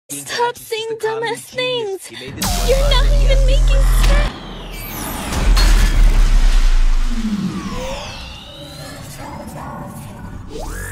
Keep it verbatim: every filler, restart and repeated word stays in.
Stop saying dumbass things! You're not even making sense! You